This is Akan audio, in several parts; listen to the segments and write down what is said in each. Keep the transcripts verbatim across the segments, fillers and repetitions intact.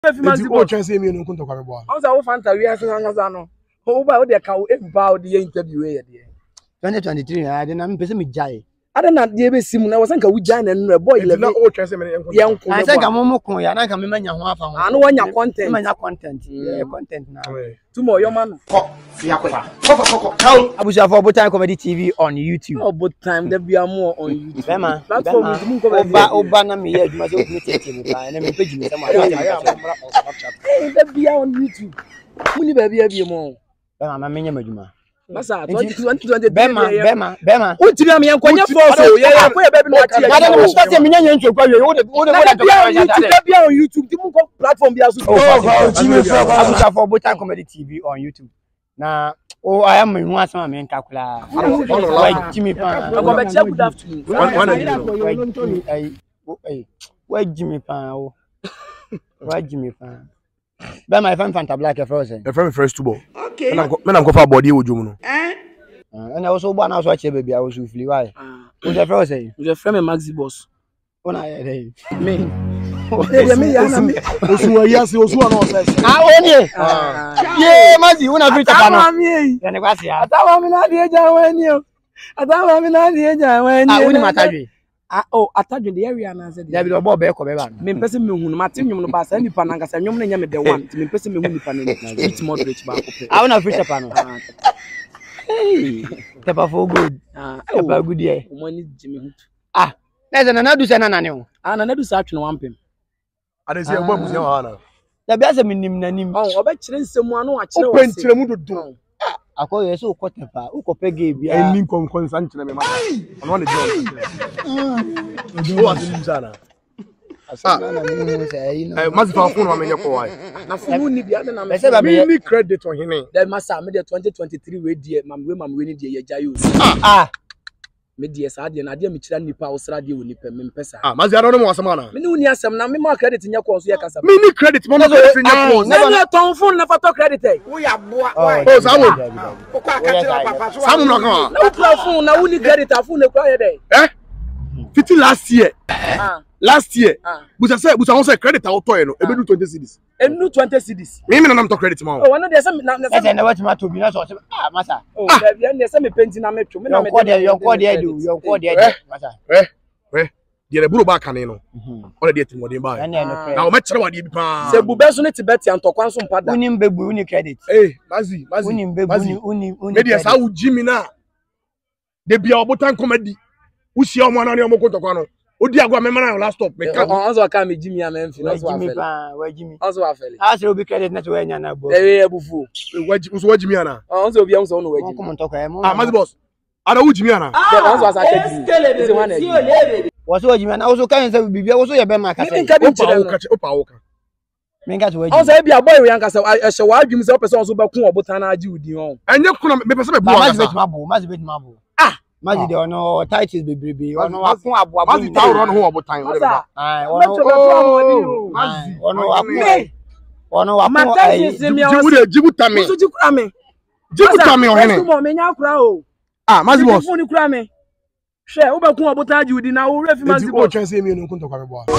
MaxzyBos chance me no kunto kwa bo. Onza wo Fanta wi ase ngasa no. Wo ba wo de ka wo e ba wo de interview e de. twenty twenty-three na de na me pese me jai. Ada na de be sim na wo sanka wo jai na no boy eleven. Na o chance me enko. Ye nko. I sanka mo mo kon ya na ka me manya ho afa ho. Anu wanya content. Manya content. Yeah, content na. Tumo yo man. Ko fia ko. Ko ko ko. Abuja for Botan Comedy T V on YouTube. Oh, but time there be more on YouTube. Bema. Platform is mun ko be. Oba oba na me ye adwuma so me tete me ba na me page me sama. Eh, there be on YouTube. Muni ba bia bia mo. Bema ma menye madwuma. Masa twenty twenty Bema bema bema. O tiri am yenkonya force o ye ye ko ye be no ati. Ada no start me nyanya ntwe kwa we wo de wo de wo de there be on YouTube. Di mun ko platform bia so. Oh, Jimmy Abuja for Botan Comedy T V on YouTube. Na oh, I am in one sama men kakula. Why Jimmy Pan? I go back good afternoon. Why why why Jimmy Pan? Oh, why Jimmy Pan? Be my friend Fanta blaq frozen. E friend Fresh Tubor. Okay. Me na go for body ojum no. Eh? And I also born also che baby I was feel why? Who's the frozen? Who's the friend MaxzyBos? Ona dey. Me. Eh, me ya na me. Osu wa yasi osu wa no say. Ah, oni. Yeah, Maxzy, una future pana. Atawa mi. Ya ne kwasi ya. Atawa mi na die ja wani o. Atawa mi na die ja wani. Ah, woni matadwe. Ah, oh, atadwe the area na say. Ya bi do bo be ko be ba. Me pese me hunu mate nwum no ba sa nipa na ngasa nwum na nya me the one. Me pese me hunu nipa na ni. It's moderate ba ko pe. Ah, una future pana. Hey, tepa for good. Ah, tepa good here. O mani jime hu. Ah, na ze na na du se na na ne o. Ah, na na du sa atwe no wampem. Ade se egbo abusia wa na. Da bia se minim nanim. Oh, oba kire nsemu anu a kire wase. O pentire mu dodo. Akọ ye so ko tepa, u ko pege bia. Eni konkon san kire me ma. Ono ne jo. O asim sana. Asana na minim se ayi no. Eh, Maxzy fa phone wa me nyeko wa. Na phone ni bia na me. Me ni credit on hine. Then masa me the twenty twenty-three we die, mam we mam we ni die ye jayo. Ah. Me die sa de na de me kira nipa wo sra de wo nipa me mpesa. Ah, Maxzy ado no mo asem na. Me ni uni asem na me ma credit nya ko so ye kasa. Me ni credit mo no so ye nya ko. Na me ton phone na photo credit eh. Wo ya boa. Oh, sa wo. Ko kwa ka tira papa so. Sa mo no kan. Na wo kra phone na uni credit phone na kra ye dey. Eh? Fifty last year. Ah. Last year. Busa say busa won say credit out to no. E be do twenty cedis. E do twenty cedis. Me me na nam to credit ma. Oh, one dey say na say na what ma to bi na so ah masa. Oh, dey dey say me painting na me twu. Me na me dey your code dey do. Your code dey masa. Eh. Eh. Dey buru ba kan no. O dey timo dey ba. Na o ma kire wade bi pa. Se bu be so ne tibet antokwan so mpada. Uni mbebu uni credit. Eh, Maxzy, Maxzy. Uni mbebu uni uni uni. Me dey sa wo jimi na. De bia Botan Comedy. Wo sia o mo na ne o mo kontokwa no. Odi agwa me mana last stop me ka onzo ka me Jimmy amemfi no so afele wa Jimmy onzo afele ah se obi credit na to enya na bo eh ebufu so wa Jimmy ana onzo obi onzo no wa Jimmy ko mo ntoko e mo ah MaxzyBos ada wo Jimmy ana onzo asa ka Jimmy ise wana e wo so Jimmy ana wo so kan se bibia wo so ye be ma ka se opa wo ka opa wo ka me nga to wa Jimmy onzo e bia boy we yanka se ehye wa adwum se person onzo ba ku Obotan na agi udi ho enye kuna me pese me bu MaxzyBos ma bu MaxzyBos ma bu ah Maxzy de ono titles bebrebe ono akun abo abo Maxzy ta ro no ho Obotan wo de ba ah ono Maxzy ono akun ono akun ai jibu de jibu tame so jikura me jibu tame o hene mo me nya kura o ah MaxzyBos phone kura me hwe wo ba ku Obotan agi udi na wo refi MaxzyBos o chance me no kunto kwa me bo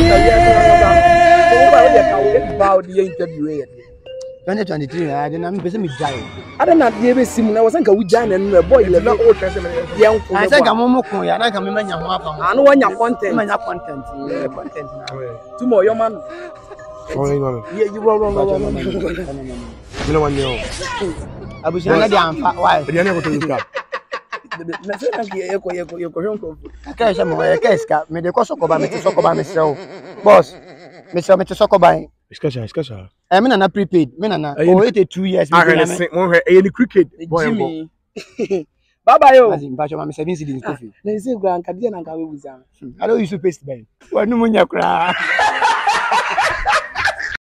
twenty twenty-three na de na me pese me jai ada na de be sim na wasan ka wuja na no boy le na o chance me ye nko na say ka mo mo kun ya na ka me manya ho afa ho anu wanya content manya content yeah content na tumo yo man oh you know ye you wrong wrong wrong me no wan know abusia na de amfa why de na ko to yuka na say na ye ko ye ko ye ko hon ka se mo ye ka ska me de ko sokoba me sokoba me sew boss me sew me sokoba Iskasha, iskasha. Eh, me na prepaid. Me na oh eighty-two years. I heard it. Mo he e ni cricket. Jimmy. Baba yo. Maxzy, mpa choma me seven cedis coffee. Na ise gwa nka dia na nka we buza. I don't use to paste by. Wa nu munya kra.